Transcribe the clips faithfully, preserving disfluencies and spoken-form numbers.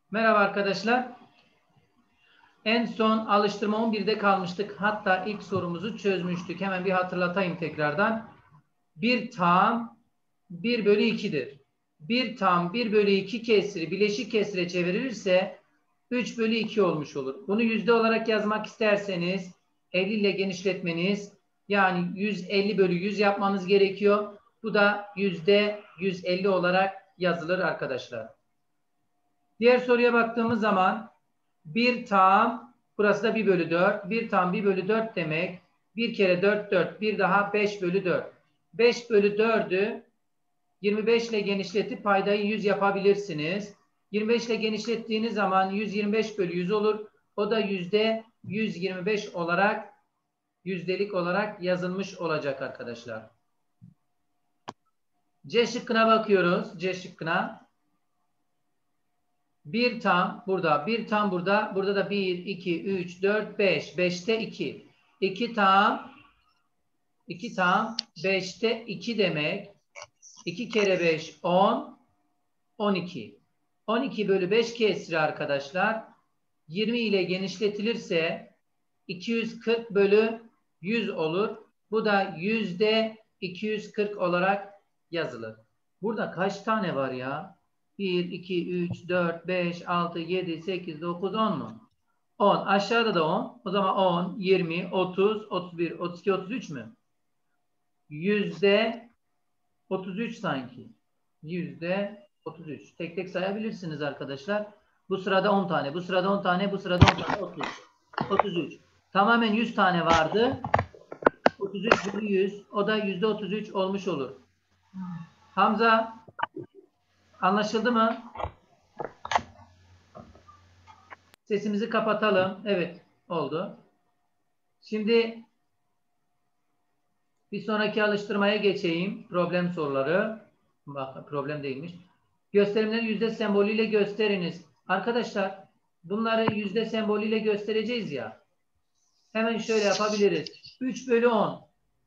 Merhaba arkadaşlar. En son alıştırma on birde kalmıştık. Hatta ilk sorumuzu çözmüştük. Hemen bir hatırlatayım tekrardan. bir tam bir bölü iki'dir. bir tam bir bölü iki kesri bileşik kesre çevirilirse üç bölü iki olmuş olur. Bunu yüzde olarak yazmak isterseniz elli ile genişletmeniz, yani yüz elli bölü yüz yapmanız gerekiyor. Bu da yüzde yüz elli olarak yazılır arkadaşlar. Diğer soruya baktığımız zaman bir tam, burası da bir bölü dört. bir tam bir bölü dört demek. bir kere dört, dört. Bir daha beş bölü dört. beş bölü dördü yirmi beş ile genişletip paydayı yüz yapabilirsiniz. yirmi beş ile genişlettiğiniz zaman yüz yirmi beş bölü yüz olur. O da yüzde yüz yirmi beş olarak, yüzdelik olarak yazılmış olacak arkadaşlar. C şıkkına bakıyoruz. C şıkkına. bir tam burada, bir tam burada, burada da bir, iki, üç, dört, beş. beşte iki. iki tam, iki tam, beşte iki demek. iki kere beş, on, on iki. on iki bölü beş kesri arkadaşlar. yirmi ile genişletilirse iki yüz kırk bölü yüz olur. Bu da yüzde iki yüz kırk olarak yazılır. Burada kaç tane var ya? bir, iki, üç, dört, beş, altı, yedi, sekiz, dokuz, on mu? on. Aşağıda da on. O zaman on, yirmi, otuz, otuz bir, otuz iki, otuz üç mü? Yüzde otuz üç sanki. Yüzde otuz üç. Tek tek sayabilirsiniz arkadaşlar. Bu sırada on tane, bu sırada on tane, bu sırada on tane, otuz. otuz üç. Tamamen yüz tane vardı. otuz üç bölü yüz. O da yüzde otuz üç olmuş olur. Hamza, anlaşıldı mı? Sesimizi kapatalım. Evet, oldu. Şimdi bir sonraki alıştırmaya geçeyim. Problem soruları. Bak, problem değilmiş. Gösterimleri yüzde sembolüyle gösteriniz. Arkadaşlar, bunları yüzde sembolüyle göstereceğiz ya. Hemen şöyle yapabiliriz. üç bölü on.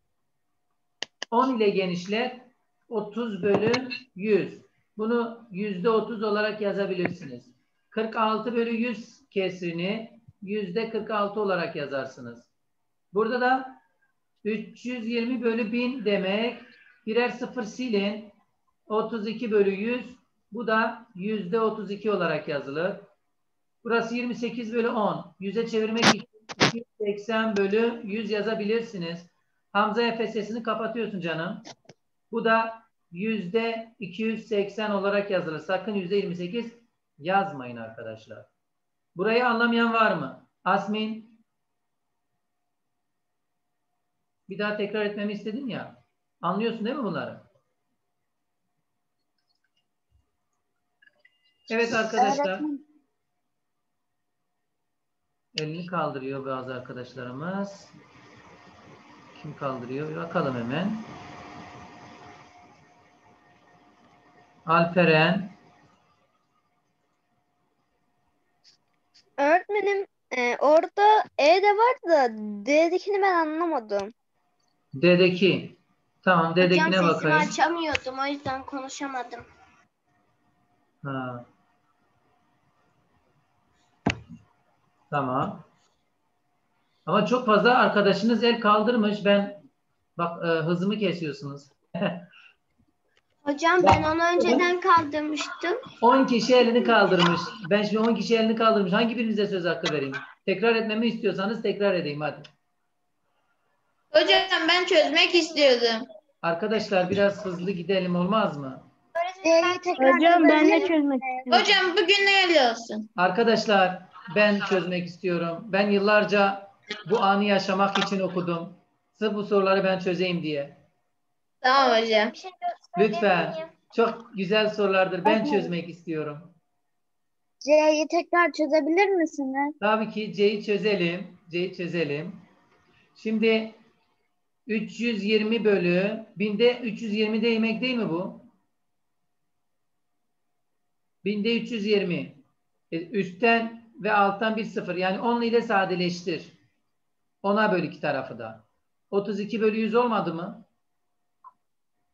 on ile genişlet. otuz bölü yüz. Bunu yüzde otuz olarak yazabilirsiniz. kırk altı bölü yüz kesrini yüzde kırk altı olarak yazarsınız. Burada da üç yüz yirmi bölü bin demek. Birer sıfır silin. otuz iki bölü yüz. Bu da yüzde otuz iki olarak yazılır. Burası yirmi sekiz bölü on. yüze çevirmek için iki yüz seksen bölü yüz yazabilirsiniz. Hamza Efe sesini kapatıyorsun canım. Bu da yüzde iki yüz seksen olarak yazılır. Sakın yüzde yirmi sekiz yazmayın arkadaşlar. Burayı anlamayan var mı? Asmin. Bir daha tekrar etmemi istedin ya. Anlıyorsun değil mi bunları? Evet arkadaşlar. Elini kaldırıyor bazı arkadaşlarımız. Kim kaldırıyor? Bir bakalım hemen. Alperen. Öğretmenim e, orada E de var da D'dekini ben anlamadım. D'deki. Tamam, D'dekine Hocam sesimi bakayım. açamıyordum, o yüzden konuşamadım. Ha. Tamam. Ama çok fazla arkadaşınız el kaldırmış. Ben bak, e, hızımı kesiyorsunuz. Hocam ben onu önceden kaldırmıştım. on kişi elini kaldırmış. Ben şimdi on kişi elini kaldırmış. Hangi birinize söz hakkı vereyim? Tekrar etmemi istiyorsanız tekrar edeyim hadi. Hocam ben çözmek istiyordum. Arkadaşlar biraz hızlı gidelim, olmaz mı? Hocam ben de çözmek istiyorum. Hocam bugün hayırlı olsun. Arkadaşlar ben çözmek istiyorum. Ben yıllarca bu anı yaşamak için okudum. Sırf bu soruları ben çözeyim diye. Tamam hocam. Lütfen. Çok güzel sorulardır. Ben çözmek istiyorum. C'yi tekrar çözebilir misiniz? Tabii ki C'yi çözelim. C'yi çözelim. Şimdi üç yüz yirmi bölü binde üç yüz yirmi demek değil mi bu? Binde üç yüz yirmi. E, üstten ve alttan bir sıfır. Yani on ile sadeleştir. ona bölü iki tarafı da. otuz iki bölü yüz olmadı mı?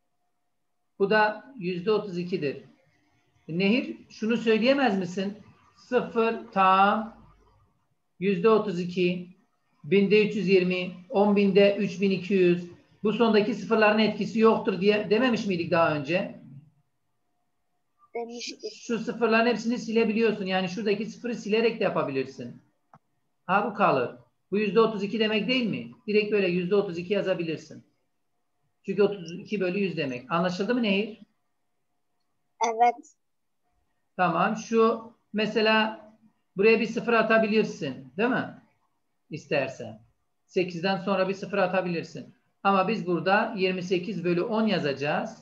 Bu da yüzde otuz ikidir. Nehir, şunu söyleyemez misin? sıfır tam yüzde otuz iki, binde üç yüz yirmi, on binde üç bin iki yüz. Bu sondaki sıfırların etkisi yoktur diye dememiş miydik daha önce? Demiştik. Şu sıfırların hepsini silebiliyorsun. Yani şuradaki sıfırı silerek de yapabilirsin. Ha bu kalır. Bu yüzde otuz iki demek değil mi? Direkt böyle yüzde otuz iki yazabilirsin. Çünkü otuz iki bölü yüz demek. Anlaşıldı mı Nehir? Evet. Tamam. Şu mesela buraya bir sıfır atabilirsin. Değil mi? İstersen. sekizden sonra bir sıfır atabilirsin. Ama biz burada yirmi sekiz bölü on yazacağız.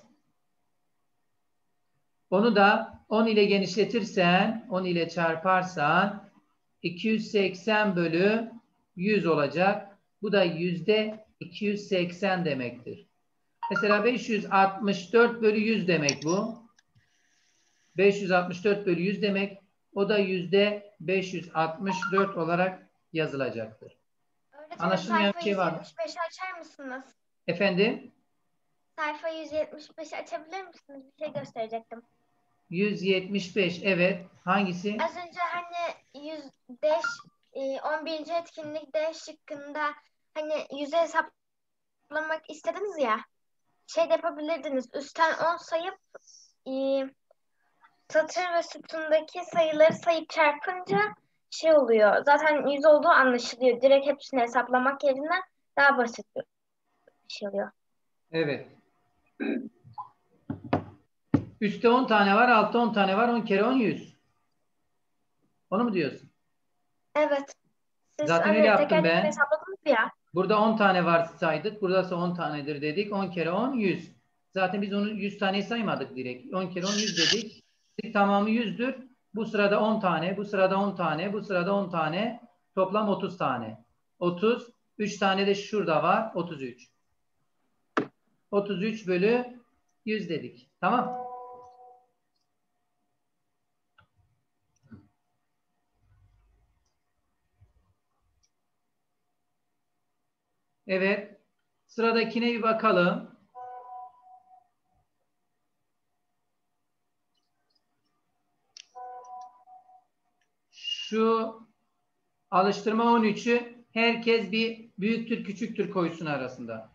Onu da on ile genişletirsen, on ile çarparsan iki yüz seksen bölü yüz olacak. Bu da yüzde iki yüz seksen demektir. Mesela beş yüz altmış dört bölü yüz demek bu. beş yüz altmış dört bölü yüz demek. O da yüzde beş yüz altmış dört olarak yazılacaktır. Öğretmenim Anlaşılmayan bir sayfa şey var mı? yüz yetmiş beşi açar mısınız? Efendim? Sayfa yüz yetmiş beşi açabilir misiniz? Bir şey gösterecektim. yüz yetmiş beş evet. Hangisi? Az önce hani yüz beş e, on birinci etkinlik D şıkkında hani yüze hesaplamak istediniz ya. Şey de yapabilirdiniz. Üstten on sayıp e, satır ve sütundaki sayıları sayıp çarpınca şey oluyor. Zaten yüz olduğu anlaşılıyor. Direkt hepsini hesaplamak yerine daha basit bir şey oluyor. Evet. Üstte on tane var, altta on tane var. on kere on yüz. Onu mu diyorsun? Evet. Siz Zaten hani öyle yaptım teker teker ben. hesapladınız ya. Burada on tane var saydık. Buradası on tanedir dedik. on kere on yüz. Zaten biz onu yüz taneyi saymadık direkt. on kere on yüz dedik. Tamamı yüzdür. Bu sırada on tane, bu sırada on tane, bu sırada on tane. Toplam otuz tane. otuz. üç tane de şurada var. otuz üç. otuz üç bölü yüz dedik. Tamam. Evet. Sıradakine bir bakalım. Şu alıştırma on üçü herkes bir büyüktür küçüktür koysun arasında.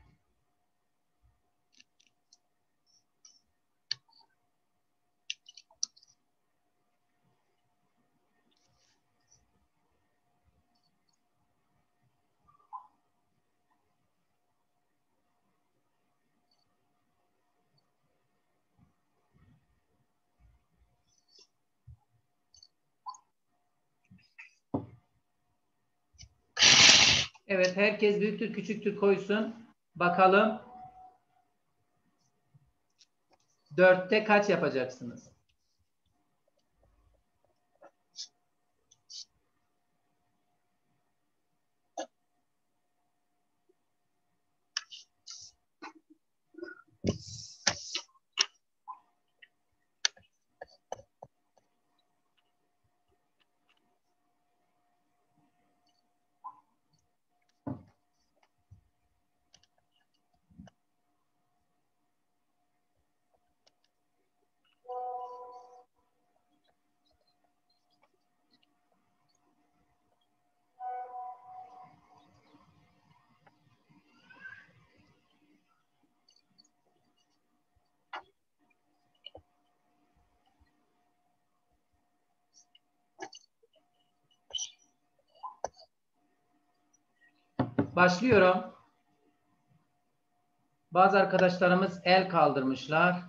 Evet, herkes büyüktür küçüktür koysun. Bakalım dörtte kaç yapacaksınız? Başlıyorum. Bazı arkadaşlarımız el kaldırmışlar.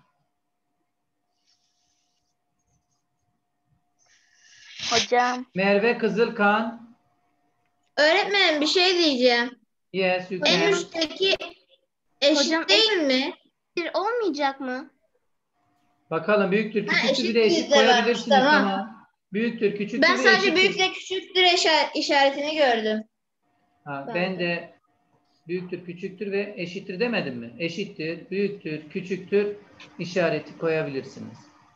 Hocam. Merve Kızılkan. Öğretmenim bir şey diyeceğim. Yes, you En can. üstteki eşit Hocam, değil mi? Bir olmayacak mı? Bakalım büyüktür Ha, küçüktür bir eşit de eşit yüzde varmış, koyabilirsiniz. tamam. Tamam. Büyüktür küçüktür Ben bir sadece eşittir. büyükle küçüktür işa- işaretini gördüm. Ha, Ben ben de. de büyüktür küçüktür ve eşittir demedim mi? Eşittir, büyüktür, küçüktür işareti koyabilirsiniz.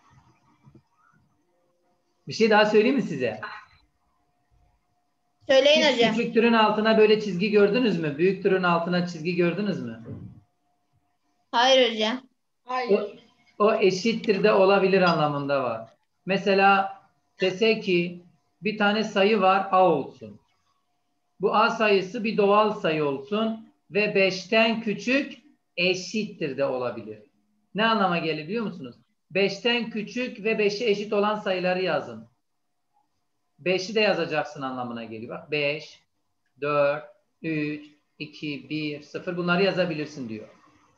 Bir şey daha söyleyeyim mi size? Söyleyin Siz hocam. küçüktürün altına böyle çizgi gördünüz mü? Büyüktürün altına çizgi gördünüz mü? Hayır hocam. O, o eşittir de olabilir anlamında var. Mesela dese ki bir tane sayı var, A olsun. Bu A sayısı bir doğal sayı olsun ve beşten küçük eşittir de olabilir. Ne anlama gelir biliyor musunuz? beşten küçük ve beşe eşit olan sayıları yazın. beşi de yazacaksın anlamına geliyor. Bak beş, dört, üç, iki, bir, sıfır bunları yazabilirsin diyor.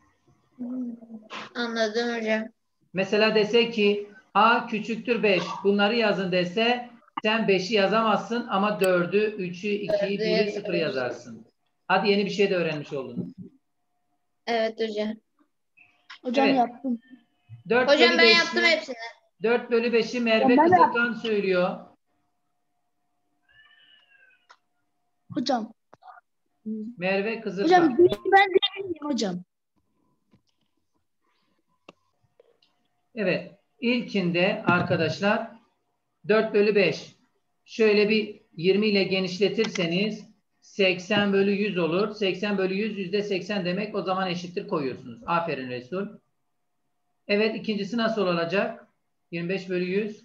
Anladım hocam. Mesela dese ki A küçüktür beş. Bunları yazın dese sen beşi yazamazsın ama dördü, üçü, ikiyi, biri, sıfırı yazarsın. Hadi yeni bir şey de öğrenmiş oldunuz. Evet hocam. Hocam Evet. yaptım. dört Hocam bölü ben beşi yaptım hepsini. dört bölü beşi Merve Ben de Kızılkan söylüyor. Hocam. Merve Kızılkan. Hocam bir ben de miyim hocam? Evet. İlkinde arkadaşlar dört bölü beş. Şöyle bir yirmi ile genişletirseniz seksen bölü yüz olur. seksen bölü yüz yüzde seksen demek. O zaman eşittir koyuyorsunuz. Aferin Resul. Evet. ikincisi nasıl olacak? yirmi beş bölü yüz.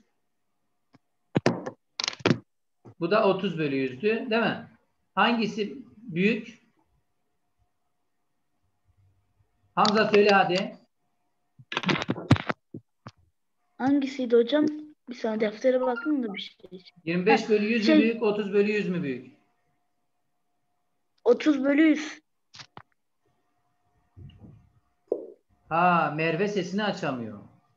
Bu da otuz bölü yüzdü. Değil mi? Hangisi büyük? Hamza söyle hadi. Hangisiydi hocam? Bir saniye deftere bakayım da bir şey. yirmi beş bölü yüz Şey- mü büyük? otuz bölü yüz mü büyük? otuz bölü yüz. Ha, Merve sesini açamıyor.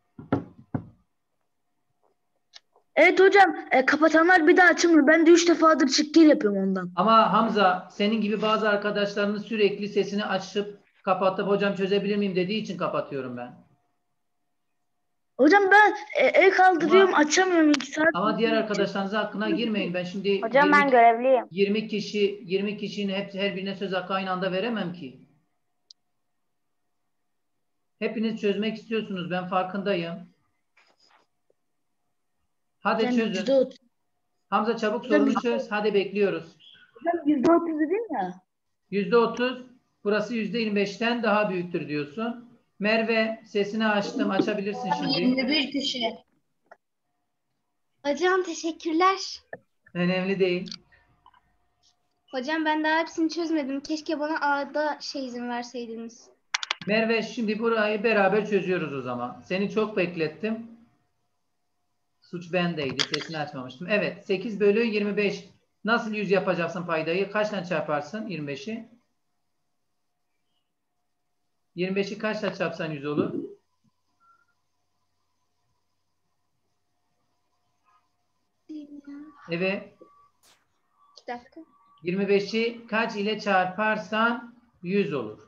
Evet hocam e, kapatanlar bir daha açılmıyor. Ben de üç defadır çık gir yapıyorum ondan. Ama Hamza senin gibi bazı arkadaşlarının sürekli sesini açıp kapatıp hocam çözebilir miyim dediği için kapatıyorum ben. Hocam ben e, el kaldırıyorum Ama- açamıyorum iki saat. Ama diğer arkadaşlarınızın hakkına girmeyin. Ben şimdi Hocam ben yirmi, görevliyim. yirmi kişi yirmi kişinin hepsi her birine söz hakkı aynı anda veremem ki. Hepiniz çözmek istiyorsunuz. Ben farkındayım. Hadi Hocam çözün. yüzde otuz. Hamza çabuk Hocam sorunu yüzde- çöz. Hadi bekliyoruz. Hocam yüzde otuz dedin ya. yüzde otuz. Burası yüzde yirmi beşten daha büyüktür diyorsun. Merve sesini açtım. Açabilirsin şimdi. yirmi bir kişi. Hocam teşekkürler. Önemli değil. Hocam ben daha hepsini çözmedim. Keşke bana A'da şey izin verseydiniz. Merve şimdi burayı beraber çözüyoruz o zaman. Seni çok beklettim. Suç bendeydi. Sesini açmamıştım. Evet. sekiz bölü yirmi beş. Nasıl yüz yapacaksın paydayı? Kaçla çarparsın yirmi beşi? yirmi beşi kaçla çarpsan yüz olur? Evet. İki dakika. yirmi beşi kaç ile çarparsan yüz olur.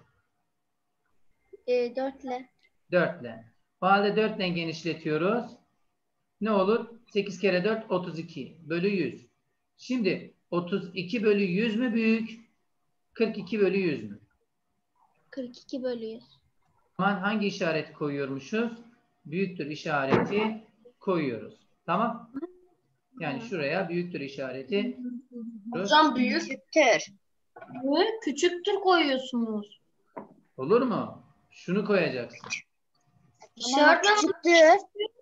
E, dörtle. dört ile. O halde dört ile genişletiyoruz. Ne olur? sekiz kere dört otuz iki bölü yüz. Şimdi otuz iki bölü yüz mü büyük? kırk iki bölü yüz mü? kırk iki bölü yüz. O zaman hangi işareti koyuyormuşuz? Büyüktür işareti koyuyoruz. Tamam? Yani şuraya büyüktür işareti. Hocam büyük. Küçüktür. Büyük küçüktür koyuyorsunuz. Olur mu? Şunu koyacaksın. Ama küçüktür.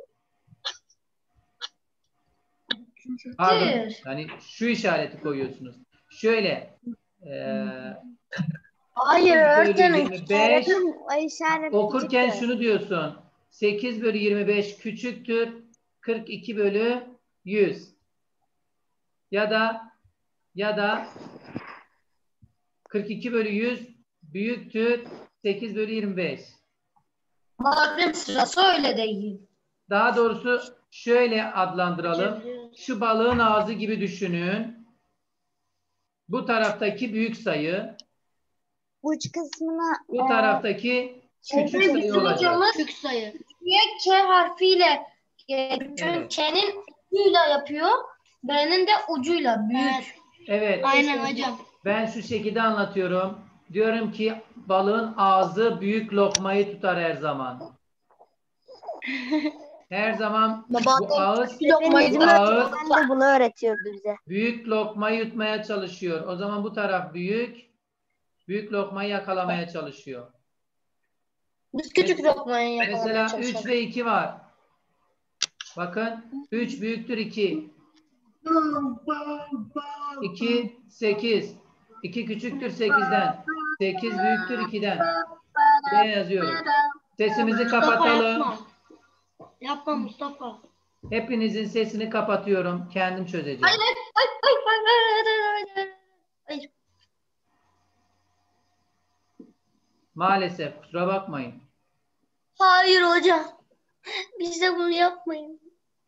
Pardon. Yani şu işareti koyuyorsunuz. Şöyle eee Hayır öğretmenim. yirmi beş O işaret okurken küçüktür. şunu diyorsun. sekiz bölü yirmi beş küçüktür kırk iki bölü yüz. Ya da ya da kırk iki bölü yüz büyüktür sekiz bölü yirmi beş. Öğretmenim sırası öyle değil. Daha doğrusu şöyle adlandıralım. Şu balığın ağzı gibi düşünün. Bu taraftaki büyük sayı, Uç kısmına bu e, taraftaki küçük sayı olacak. Küçük sayı. Niye K harfiyle e, çünkü Evet. K'nin ucuyla yapıyor. B'nin de ucuyla büyük. Evet. Aynen hocam. Ben şu şekilde anlatıyorum. Diyorum ki balığın ağzı büyük lokmayı tutar her zaman. Her zaman bu ağız, lokmayı bu ağız ben de bunu öğretiyordu bize. büyük lokmayı yutmaya çalışıyor. O zaman bu taraf büyük, büyük lokmayı yakalamaya çalışıyor. Biz küçük lokmayı yakalamaya Mesela çalışıyoruz. üç ve iki var. Bakın üç büyüktür iki. iki, sekiz. iki küçüktür sekizden. sekiz büyüktür ikiden. B yazıyorum. Sesimizi Mustafa kapatalım. yapma. Yapma Mustafa. Hepinizin sesini kapatıyorum. Kendim çözeceğim. Hayır, hayır, hayır, hayır, hayır, hayır, hayır. Maalesef kusura bakmayın. Hayır hocam. Bize bunu yapmayın.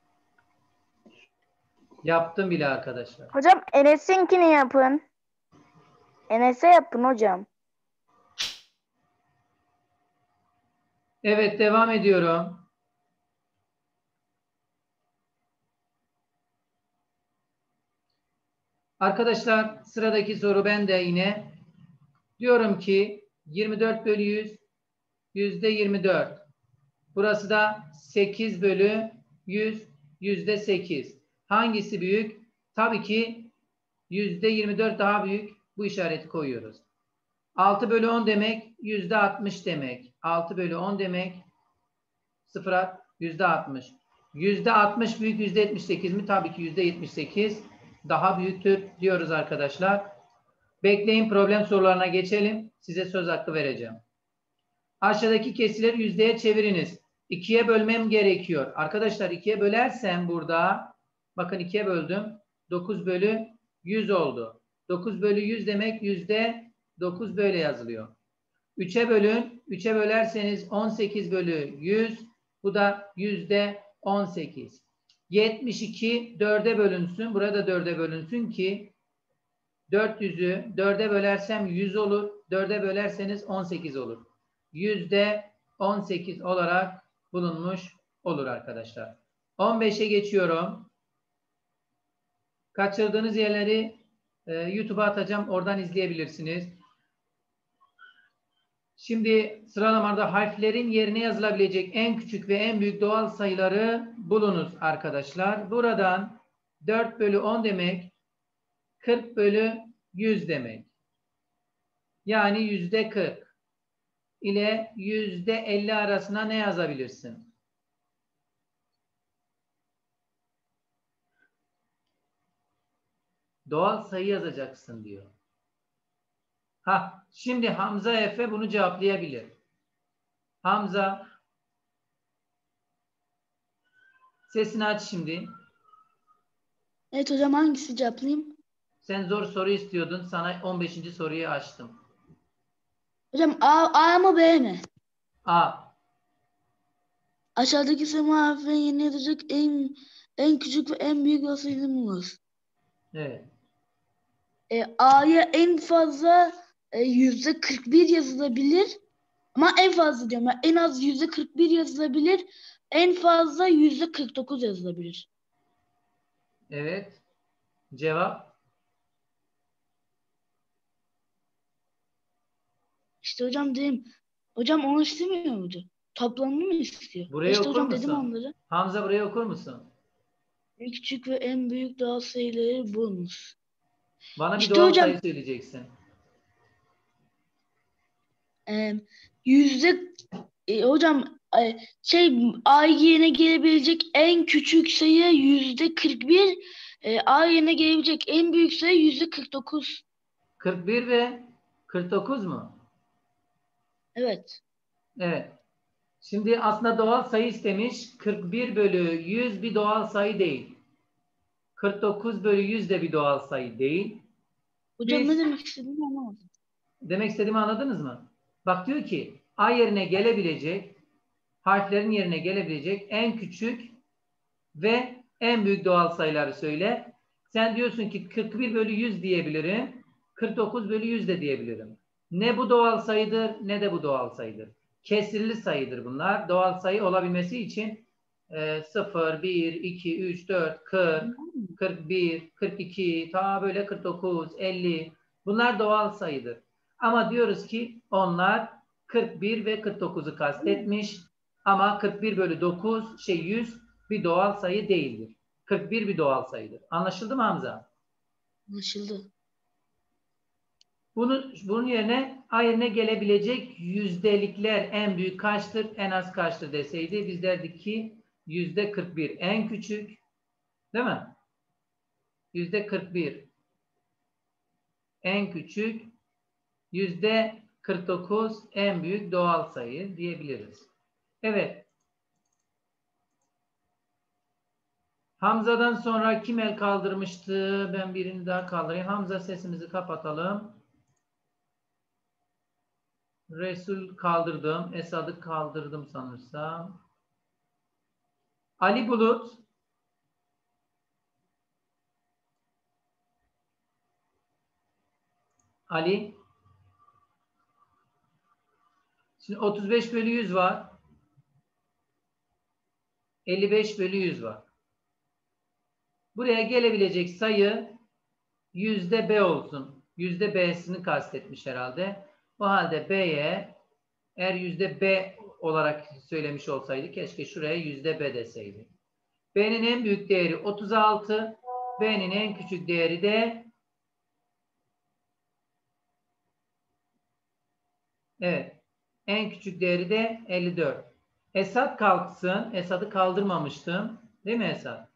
Yaptım bile arkadaşlar. Hocam Enes'inkini yapın. Enes'e yapın hocam. Evet, devam ediyorum. Arkadaşlar sıradaki soru ben de yine diyorum ki yirmi dört bölü yüz yüzde yirmi dört. Burası da sekiz bölü yüz yüzde sekiz. Hangisi büyük? Tabii ki yüzde yirmi dört daha büyük. Bu işareti koyuyoruz. altı bölü on demek yüzde altmış demek. altı bölü on demek sıfıra yüzde altmış. yüzde altmış büyük yüzde yetmiş sekiz mi? Tabii ki yüzde yetmiş sekiz daha büyüktür diyoruz arkadaşlar. Bekleyin, problem sorularına geçelim. Size söz hakkı vereceğim. Aşağıdaki kesirleri yüzdeye çeviriniz. ikiye bölmem gerekiyor. Arkadaşlar ikiye bölersem burada bakın ikiye böldüm. dokuz bölü yüz oldu. dokuz bölü yüz demek yüzde dokuz böyle yazılıyor. üçe bölün. üçe bölerseniz on sekiz bölü yüz. Bu da yüzde on sekiz. yetmiş iki dörde bölünsün. Burada dörde bölünsün ki dört yüzü dörde bölersem yüz olur. dörde bölerseniz on sekiz olur. yüzde on sekiz olarak bulunmuş olur arkadaşlar. on beşe geçiyorum. Kaçırdığınız yerleri e, YouTube'a atacağım. Oradan izleyebilirsiniz. Şimdi sıralamada harflerin yerine yazılabilecek en küçük ve en büyük doğal sayıları bulunuz arkadaşlar. Buradan dört bölü on demek kırk bölü yüz demek. Yani yüzde kırk ile yüzde elli arasına ne yazabilirsin? Doğal sayı yazacaksın diyor. Ha, şimdi Hamza Efe bunu cevaplayabilir. Hamza, sesini aç şimdi. Evet hocam, hangisi cevaplayayım? Sen zor soru istiyordun. Sana on beşinci soruyu açtım. Hocam A, A mı B mi? A. Aşağıdaki sema harfinin yerine yazacak en en küçük ve en büyük olasılığını bulunuz. Evet. E, A'ya en fazla e, yüzde kırk bir yazılabilir. Ama en fazla diyorum. Yani en az yüzde kırk bir yazılabilir. En fazla yüzde kırk dokuz yazılabilir. Evet. Cevap. İşte hocam dedim. Hocam onu istemiyor mu hocam? Toplamını mı istiyor? Burayı İşte okur hocam musun? dedim onları. Hamza, burayı okur musun? En küçük ve en büyük doğal sayıları bulunuz. Bana bir İşte doğal hocam, sayı söyleyeceksin. e, yüzde e, hocam e, şey A yerine gelebilecek en küçük sayı yüzde kırk bir. E, A yerine gelebilecek en büyük sayı yüzde kırk dokuz. kırk bir ve kırk dokuz mu? Evet. Evet. Şimdi aslında doğal sayı istemiş. kırk bir bölü yüz bir doğal sayı değil. kırk dokuz bölü yüz de bir doğal sayı değil. Hocam Biz ne demek istediğini anlamadım. demek istediğimi anladınız mı? Bak diyor ki A yerine gelebilecek, harflerin yerine gelebilecek en küçük ve en büyük doğal sayıları söyle. Sen diyorsun ki kırk bir bölü yüz diyebilirim. kırk dokuz bölü yüz de diyebilirim. Ne bu doğal sayıdır ne de bu doğal sayıdır. Kesirli sayıdır bunlar. Doğal sayı olabilmesi için e, sıfır, bir, iki, üç, dört, kırk, kırk bir, kırk iki, ta böyle kırk dokuz, elli. Bunlar doğal sayıdır. Ama diyoruz ki onlar kırk bir ve kırk dokuzu kastetmiş. Ama kırk bir bölü dokuz şey yüz bir doğal sayı değildir. kırk bir bir doğal sayıdır. Anlaşıldı mı Hamza? Anlaşıldı. Bunu, bunun yerine A yerine gelebilecek yüzdelikler en büyük kaçtır, en az kaçtır deseydi biz derdik ki yüzde kırk bir en küçük, değil mi? yüzde kırk bir. En küçük yüzde kırk dokuz en büyük doğal sayı diyebiliriz. Evet. Hamza'dan sonra kim el kaldırmıştı? Ben birini daha kaldırayım. Hamza, sesimizi kapatalım. Resul kaldırdım. Esad'ı kaldırdım sanırsam. Ali Bulut. Ali. Şimdi otuz beş bölü yüz var. elli beş bölü yüz var. Buraya gelebilecek sayı yüzde B olsun. Yüzde B'sini kastetmiş herhalde. O halde B'ye eğer yüzde B olarak söylemiş olsaydı keşke şuraya yüzde B deseydi. B'nin en büyük değeri otuz altı. B'nin en küçük değeri de evet. En küçük değeri de elli dört. Esad kalksın. Esad'ı kaldırmamıştım. Değil mi Esad?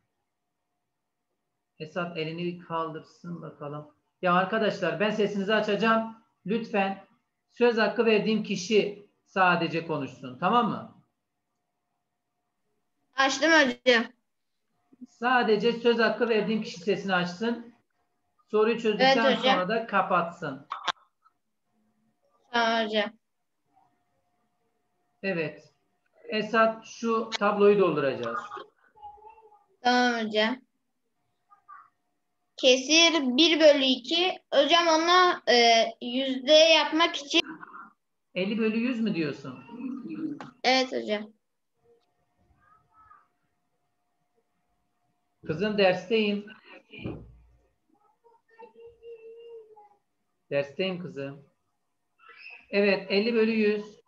Esad elini bir kaldırsın bakalım. Ya arkadaşlar ben sesinizi açacağım. Lütfen söz hakkı verdiğim kişi sadece konuşsun. Tamam mı? Açtım hocam. Sadece söz hakkı verdiğim kişi sesini açsın. Soruyu çözdükten Evet hocam. sonra da kapatsın. Tamam hocam. Evet. Esad şu tabloyu dolduracağız. Tamam hocam. Kesir bir bölü iki. Hocam onu e, yüzde yapmak için. elli bölü yüz mü diyorsun? Evet hocam. Kızım dersteyim. Dersteyim kızım. Evet, elli bölü yüz.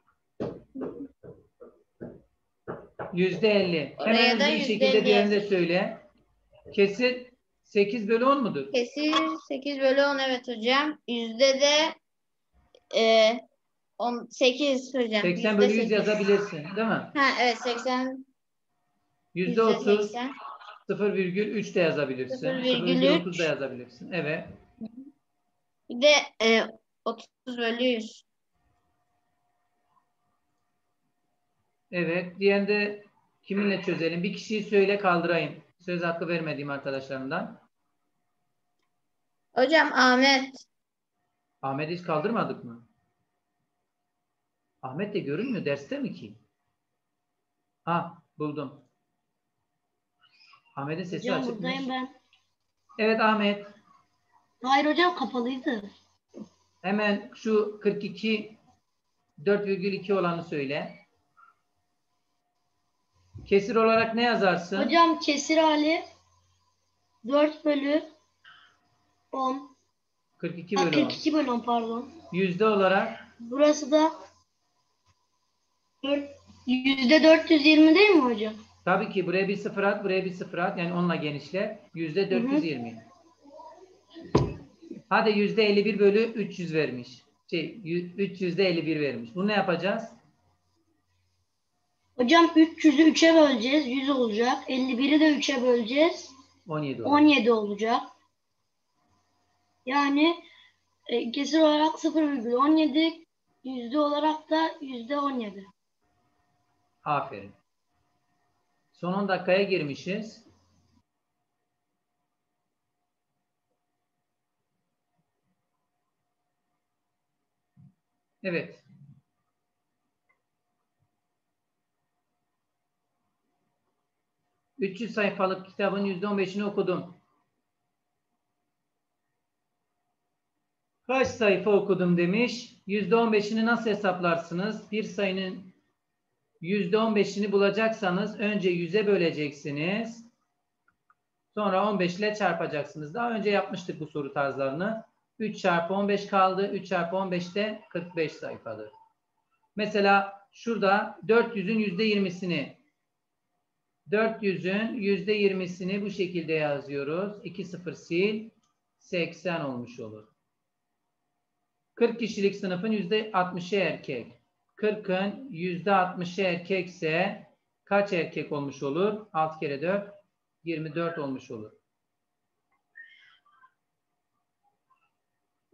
yüzde elli. Oraya Hemen da hızlı bir yüzde şekilde elli diğerini de yazın. söyle. Kesir sekiz bölü on mudur? Kesir sekiz bölü on, evet hocam. Yüzde de e, on sekiz hocam. seksen Yüzde bölü yüz sekiz. yazabilirsin, değil mi? Ha evet seksen. yüzde Yüzde otuz, seksen. sıfır virgül üç de yazabilirsin. Sıfır sıfır virgül virgül otuz da üç. yazabilirsin. Evet. Bir de e, otuz bölü yüz. Evet. Diğerini de kiminle çözelim? Bir kişiyi söyle kaldırayım. Söz hakkı vermediğim arkadaşlarımdan. Hocam Ahmet. Ahmet'i hiç kaldırmadık mı? Ahmet de görünmüyor. Derste mi ki? Ha, buldum. Ahmet'in sesi Hocam açıkmış. buradayım ben. Evet Ahmet. Hayır hocam kapalıydı. Hemen şu kırk iki dört virgül iki olanı söyle. Kesir olarak ne yazarsın? Hocam kesir hali dört bölü on. kırk iki Ha, bölü on. kırk iki bölü on pardon. Yüzde olarak Burası da dört, yüzde dört yüz yirmi değil mi hocam? tabii ki buraya bir sıfır at, buraya bir sıfır at. Yani onunla genişle. Yüzde dört yüz yirmi. Hadi yüzde elli bir bölü üç yüz vermiş. Şey, üç yüzde elli bir vermiş. Bunu ne yapacağız? Hocam üç yüzü üçe böleceğiz. yüz olacak. elli biri de üçe böleceğiz. on yedi on olacak. yedi olacak. Yani e, kesir olarak sıfır virgül on yedi, yüzde olarak da yüzde on yedi. Aferin. Son on dakikaya girmişiz. Evet. üç yüz sayfalık kitabın yüzde on beşini okudum. Kaç sayfa okudum demiş. yüzde on beşini nasıl hesaplarsınız? Bir sayının yüzde on beşini bulacaksanız önce yüze böleceksiniz. Sonra on beş ile çarpacaksınız. Daha önce yapmıştık bu soru tarzlarını. üç çarpı on beş kaldı. üç çarpı on beş de kırk beş sayfadır. Mesela şurada dört yüzün yüzde yirmisini dört yüzün yüzde yirmisini bu şekilde yazıyoruz. iki sıfır sil seksen olmuş olur. kırk kişilik sınıfın yüzde altmışı erkek. kırkın yüzde altmışı erkekse kaç erkek olmuş olur? altı kere dört, yirmi dört olmuş olur.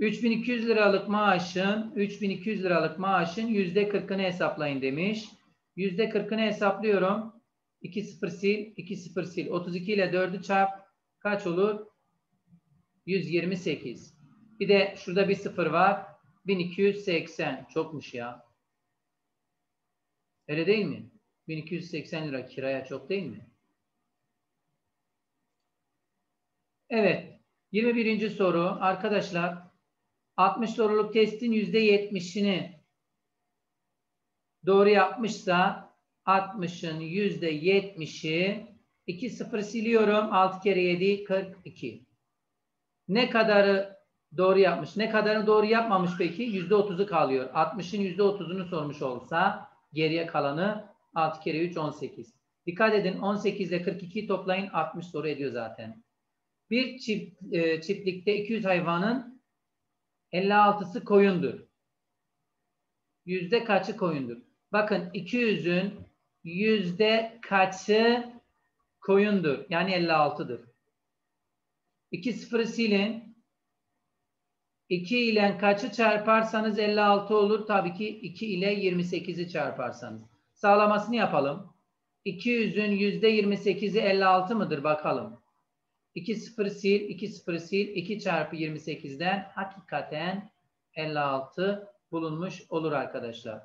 üç bin iki yüz liralık maaşın üç bin iki yüz liralık maaşın yüzde kırkını hesaplayın demiş. yüzde kırkını hesaplıyorum. iki sıfır sil, iki sıfır sil. otuz iki ile dördü çarp kaç olur? yüz yirmi sekiz. Bir de şurada bir sıfır var. bin iki yüz seksen. Çokmuş ya. Öyle değil mi? bin iki yüz seksen lira kiraya çok değil mi? Evet. yirmi birinci soru. Arkadaşlar altmış soruluk testin yüzde yetmişini doğru yapmışsa altmışın yüzde yetmişi iki sıfır siliyorum. altı kere yedi kırk iki. Ne kadarı doğru yapmış? Ne kadarını doğru yapmamış peki? yüzde otuzu kalıyor. altmışın yüzde otuzunu sormuş olsa geriye kalanı altı kere üç on sekiz. Dikkat edin on sekiz ile kırk ikiyi toplayın altmış soru ediyor zaten. Bir çift, e, çiftlikte iki yüz hayvanın elli altısı koyundur. Yüzde kaçı koyundur? Bakın iki yüzün yüzde kaçı koyundur? Yani elli altıdır. iki sıfırı silin. iki ile kaçı çarparsanız elli altı olur. Tabii ki iki ile yirmi sekizi çarparsanız. Sağlamasını yapalım. iki yüzün yüzde yirmi sekizi elli altı mıdır? Bakalım. iki sıfır sil, iki sıfır sil. iki çarpı yirmi sekizden hakikaten elli altı bulunmuş olur arkadaşlar.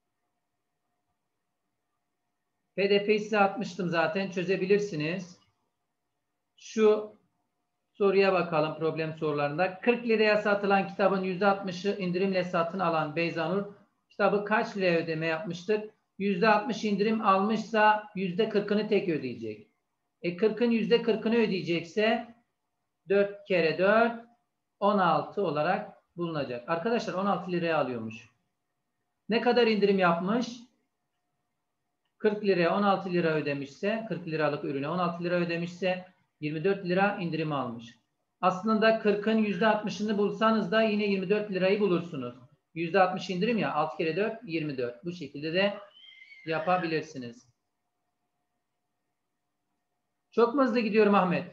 P D F'yi size atmıştım zaten. Çözebilirsiniz. Şu soruya bakalım problem sorularında. kırk liraya satılan kitabın yüzde altmışı indirimle satın alan Beyzanur kitabı kaç liraya ödeme yapmıştır? yüzde altmış indirim almışsa yüzde kırkını tek ödeyecek. E kırkın yüzde kırkını ödeyecekse dört kere dört on altı olarak bulunacak. Arkadaşlar on altı liraya alıyormuş. Ne kadar indirim yapmış? kırk liraya on altı lira ödemişse, kırk liralık ürüne on altı lira ödemişse yirmi dört lira indirim almış. Aslında kırkın yüzde altmışını bulsanız da yine yirmi dört lirayı bulursunuz. yüzde altmış indirim ya, altı kere dört yirmi dört. Bu şekilde de yapabilirsiniz. Çok mu hızlı gidiyorum Ahmet?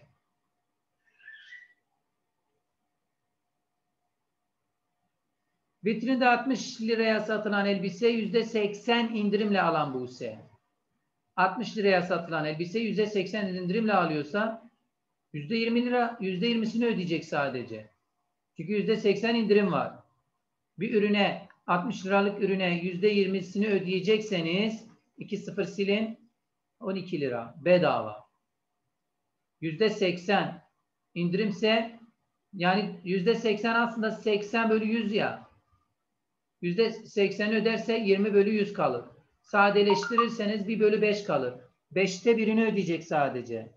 Vitrinde altmış liraya satılan elbise yüzde seksen indirimle alan Buse. altmış liraya satılan elbise yüzde seksen indirimle alıyorsa yüzde yirmi lira, yüzde yirmisini ödeyecek sadece. Çünkü yüzde seksen indirim var. Bir ürüne, altmış liralık ürüne yüzde yirmisini ödeyecekseniz iki sıfır silin on iki lira bedava. yüzde seksen indirimse yani yüzde seksen aslında seksen bölü yüz ya. yüzde seksen öderse yirmi bölü yüz kalır. Sadeleştirirseniz bir bölü beş kalır. beşte birini ödeyecek sadece.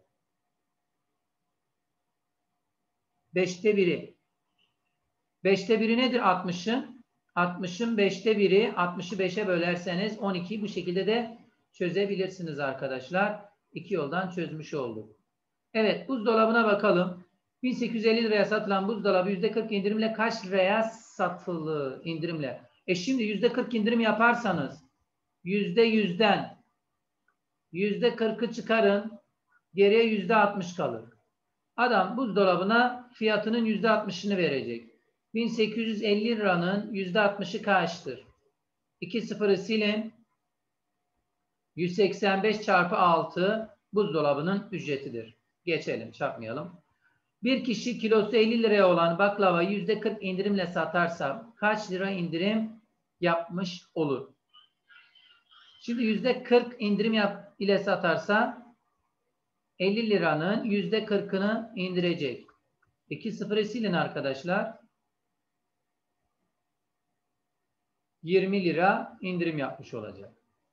beşte biri. beşte biri nedir altmışın? altmışın beşte biri. altmışı beşe bölerseniz on iki. Bu şekilde de çözebilirsiniz arkadaşlar. İki yoldan çözmüş olduk. Evet, buzdolabına bakalım. bin sekiz yüz elli liraya satılan buzdolabı yüzde kırk indirimle kaç liraya satılır? İndirimle. E şimdi yüzde kırk indirim yaparsanız yüzde yüzden yüzde kırkı çıkarın. Geriye yüzde altmış kalır. Adam buzdolabına fiyatının yüzde altmışını verecek. bin sekiz yüz elli liranın yüzde altmışı kaçtır? iki sıfırı silin. yüz seksen beş çarpı altı buzdolabının ücretidir. Geçelim, çarpmayalım. Bir kişi kilosu elli liraya olan baklava yüzde kırk indirimle satarsa kaç lira indirim yapmış olur? Şimdi yüzde kırk indirim yap ile satarsa elli liranın yüzde kırkını indirecek. iki sıfırı silin arkadaşlar. yirmi lira indirim yapmış olacak.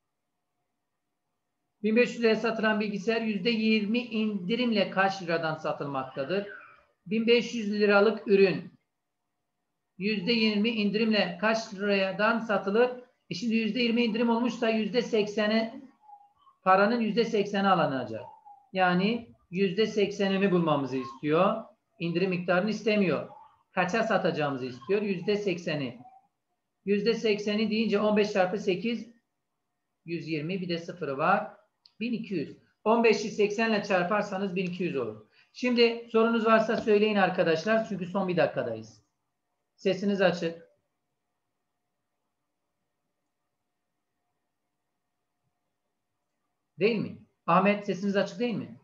bin beş yüz liraya satılan bilgisayar yüzde yirmi indirimle kaç liradan satılmaktadır? bin beş yüz liralık ürün yüzde yirmi indirimle kaç liradan satılır? E şimdi yüzde yirmi indirim olmuşsa yüzde sekseni paranın yüzde sekseni alınacak. Yani yüzde seksenini bulmamızı istiyor. İndirim miktarını istemiyor. Kaça satacağımızı istiyor? yüzde sekseni. yüzde sekseni deyince on beş çarpı sekiz yüz yirmi, bir de sıfırı var. bin iki yüz. on beşi seksen ile çarparsanız bin iki yüz olur. Şimdi sorunuz varsa söyleyin arkadaşlar. Çünkü son bir dakikadayız. Sesiniz açık. Değil mi? Ahmet sesiniz açık değil mi?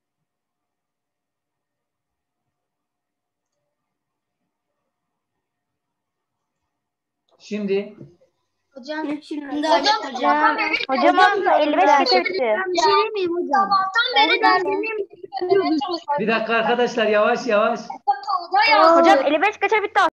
Şimdi Hocam şimdi Hocam, açık hocam. Hocam aslında elli beş geçe bitti. Bir şey değil miyim hocam? bir dakika arkadaşlar, yavaş yavaş. Hocam elli beş geçe bitti.